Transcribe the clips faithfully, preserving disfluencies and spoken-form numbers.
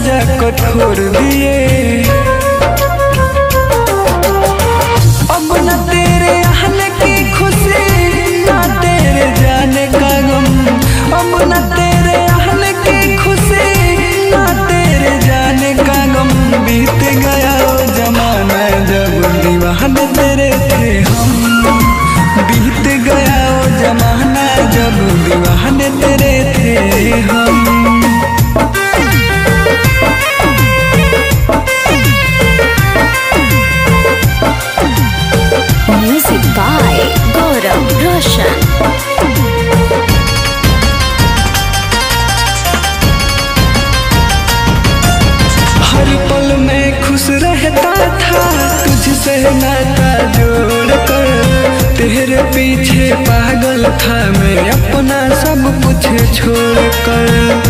सजा कठोर दिए। अब न तेरे आने की खुशी ना तेरे जाने का गम, अब न तेरे आने की खुशी ना तेरे जाने का गम। बीत गया वो जमाना जब दीवाने तेरे थे हम, बीत गया वो जमाना जब दीवाने तेरे थे हम। म्यूजिक बाय गौरव रोशन। हर पल में खुश रहता था तुझसे नाता जोड़कर, तेरे पीछे पागल था मैं अपना सब कुछ छोड़कर।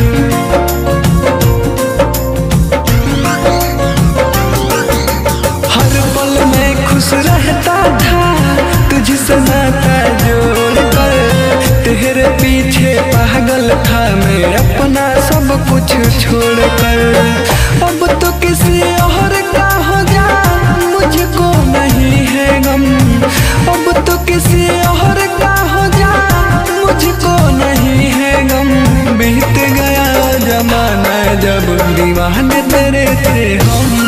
हर पल में खुश रहता था तुझसे नाता जोड़कर, तेरे पीछे पागल था मैं अपना सब कुछ छोड़कर। अब तो किसी और का हो जा मुझको नहीं है गम, अब तो किसी और का हो जा मुझको नहीं है गम। बीत गया जमाना जब दीवाने तेरे थे हम,